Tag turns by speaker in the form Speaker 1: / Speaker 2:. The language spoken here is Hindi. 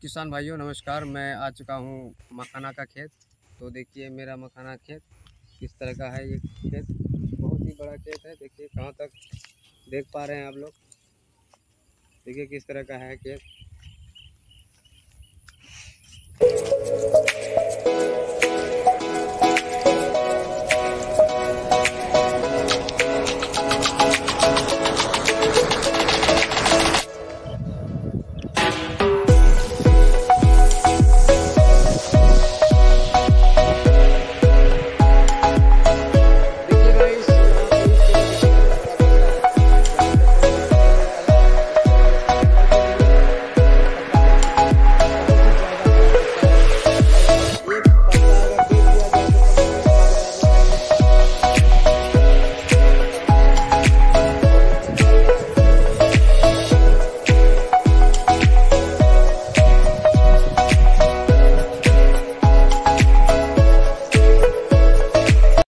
Speaker 1: किसान भाइयों नमस्कार। मैं आ चुका हूँ मखाना का खेत। तो देखिए मेरा मखाना खेत किस तरह का है। ये खेत बहुत ही बड़ा खेत है। देखिए कहाँ तक देख पा रहे हैं आप लोग। देखिए किस तरह का है खेत।